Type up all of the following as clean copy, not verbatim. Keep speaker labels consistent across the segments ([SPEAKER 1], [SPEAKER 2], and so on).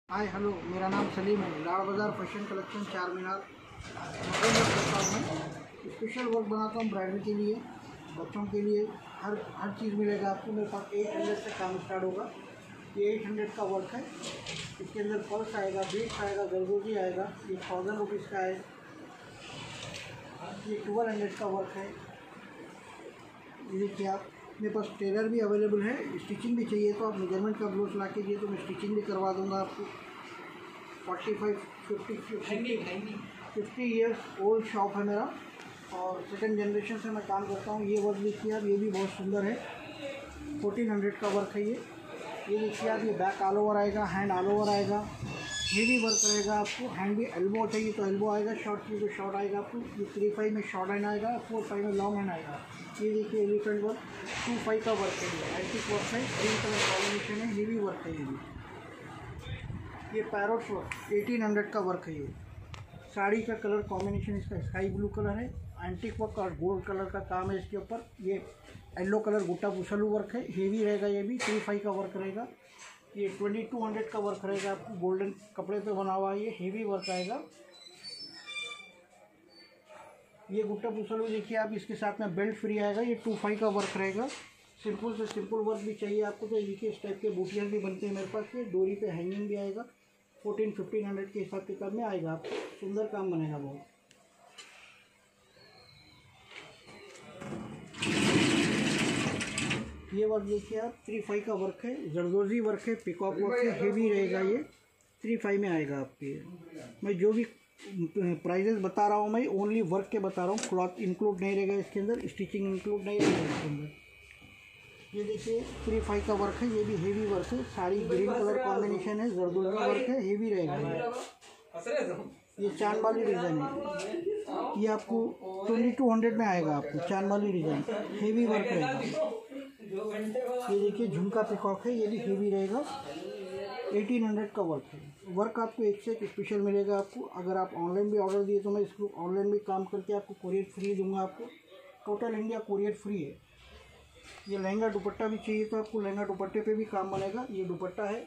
[SPEAKER 1] Hi hello, मेरा नाम सलीम है। लाड़ बाज़ार फैशन कलेक्शन चार मीनार करता हूँ मैं। स्पेशल वर्क बनाता हूँ ब्राइडल के लिए, बच्चों के लिए। हर चीज़ मिलेगा आपको। मेरे पास 800 से काम स्टार्ट होगा। ये 800 का वर्क है। इसके अंदर पर्स आएगा, बीट्स आएगा, जरदोजी आएगा। ये 1000 रुपीज़ का है। ये 1200 का वर्क है। ये देखिए आप, मेरे पास टेलर भी अवेलेबल है। स्टिचिंग भी चाहिए तो आप मेजरमेंट का ब्लाउज ला के दिए तो मैं स्टिचिंग भी करवा दूंगा आपको। 50 ईयर्स ओल्ड शॉप है मेरा और सेकंड जनरेशन से मैं काम करता हूँ। ये वर्क देखिए आप, ये भी बहुत सुंदर है। 1400 का वर्क है ये देखिए आप। ये बैक ऑल ओवर आएगा, हैंड ऑल ओवर आएगा, हेवी वर्क रहेगा आपको। हैंड भी एल्बो चाहिए तो एल्बो आएगा, शॉर्ट चाहिए तो शॉर्ट आएगा आपको। ये 3/5 में शॉर्ट हैंड आएगा, 4/5 में लॉन्ग हैंड आएगा। ये देखिए एलिफेंट वर्क 2/5 का वर्क है। ये एंटीक वर्क है, ग्रीन कलर कॉम्बिनेशन है, हेवी वर्क है ये भी। ये पैरोट वर्क 1800 का वर्क है। ये साड़ी का कलर कॉम्बिनेशन इसका स्काई ब्लू कलर है। एंटीक वर्क और गोल्ड कलर का काम है इसके ऊपर। ये yellow colour gutta pusalu work है, हेवी रहेगा। ये भी 3/5 का वर्क रहेगा। ये 2200 का वर्क रहेगा आपको। गोल्डन कपड़े पे बना हुआ है, ये हेवी वर्क आएगा। ये गुट्टा पुसलू देखिए आप, इसके साथ में बेल्ट फ्री आएगा। ये 2/5 का वर्क रहेगा। सिंपल से सिंपल वर्क भी चाहिए आपको तो देखिए इस टाइप के बूटियाँ भी बनते हैं मेरे पास। ये डोरी पे हैंगिंग भी आएगा। 1500 के हिसाब किताब में आएगा आपको। सुंदर काम बनेगा बहुत। ये वर्क देखिए आप, 3/5 का वर्क है। जरदोजी वर्क है, पिकॉक वर्क है, हेवी रहेगा। ये 3/5 में आएगा आपके। मैं जो भी प्राइजेस बता रहा हूँ मैं ओनली वर्क के बता रहा हूँ। क्लॉथ इंक्लूड नहीं रहेगा इसके अंदर, स्टिचिंग इंक्लूड नहीं रहेगा इसके अंदर। ये देखिए 3/5 का वर्क है। ये भी हेवी वर्क है। साड़ी ग्रीन कलर कॉम्बिनेशन है, जरदोजी वर्क है, हेवी रहेगा। ये चांद वाली डिज़ाइन है। ये आपको 2200 में आएगा आपको। चांद वाली डिज़ाइन हेवी वर्क रहेगा। ये देखिए झुमका पिकॉक है, ये भी हेवी रहेगा। 1800 का वर्क है। वर्क आपको एक से एक स्पेशल मिलेगा आपको। अगर आप ऑनलाइन भी ऑर्डर दिए तो मैं इसको ऑनलाइन भी काम करके आपको कोरियर फ्री दूंगा आपको। टोटल इंडिया कोरियर फ्री है। ये लहंगा दुपट्टा भी चाहिए तो आपको लहंगा दुपट्टे पे भी काम बनेगा। ये दुपट्टा है,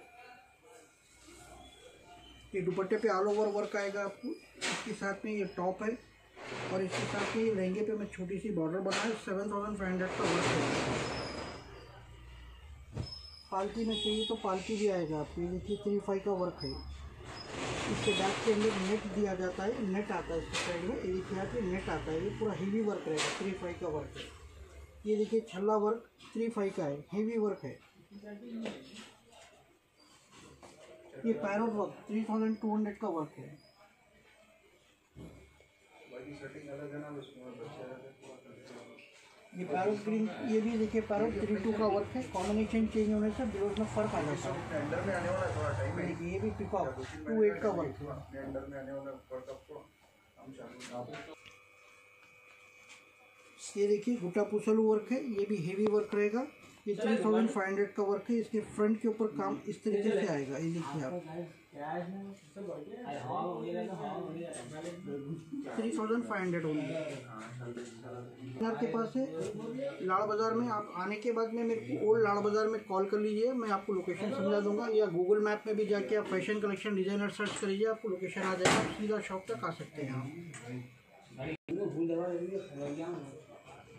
[SPEAKER 1] ये दुपट्टे पे ऑल ओवर वर्क आएगा आपको। इसके साथ में ये टॉप है और इसके साथ में ये लहंगे पे मैं छोटी सी बॉर्डर बनाया। 7500 का वर्क है। पालकी में चाहिए तो पालकी भी आएगा आपको। ये देखिए 3/5 का वर्क है। इसके बैक के अंदर नेट दिया जाता है, नेट आता है इसके साइड में। ये देखिए आप, ये नेट आता है। ये पूरा हेवी वर्क रहेगा, 3/5 का वर्क है। ये देखिए छल्ला वर्क 3/5 का है, हेवी वर्क है। ये पैरोट वर्क 3200 का वर्क है। ये पैरोट ग्रीन, ये भी देखिए पैरोट 32 का वर्क है। कॉम्बिनेशन चेंज होने से ब्लाउज में फर्क आ जाता है। देखिए ये भी पिकॉक 28 का वर्क है। ये देखिए गुट्टा पुसलू वर्क है, ये भी हेवी वर्क रहेगा। ये 3500 का वर्क है। इसके फ्रंट के ऊपर काम इस तरीके से आएगा। ये देखिए आप 3500 होंगे आपके पास है। लाड़ बाज़ार में आप आने के बाद में मेरे को ओल्ड लाड़ बाज़ार में कॉल कर लीजिए, मैं आपको लोकेशन समझा दूंगा। या गूगल मैप में भी जाके आप फैशन कलेक्शन डिज़ाइनर सर्च करिए, आपको लोकेशन आ जाएगा। आप सीधा शॉप तक आ सकते हैं आप।